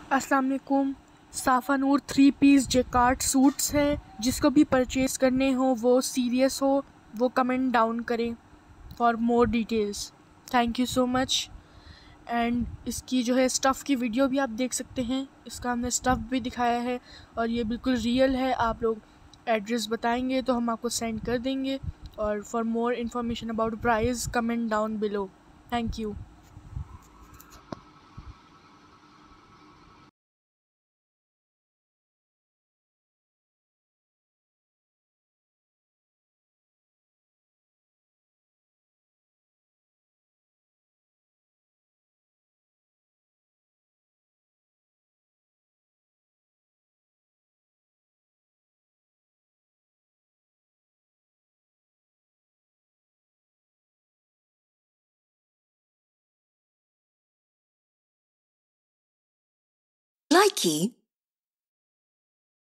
अस्सलाम वालेकुम। साफानूर 3 piece jacquard suits हैं। जिसको भी परचेज़ करने हो वो सीरियस हो वो कमेंट डाउन करें for more details. Thank you so much. And इसकी जो है स्टफ़ की वीडियो भी आप देख सकते हैं। इसका हमने स्टफ़ भी दिखाया है और ये बिल्कुल रियल है। आप लोग एड्रेस बताएंगे तो हम आपको सेंड कर देंगे। और for more information about price comment down below. Thank you. Likey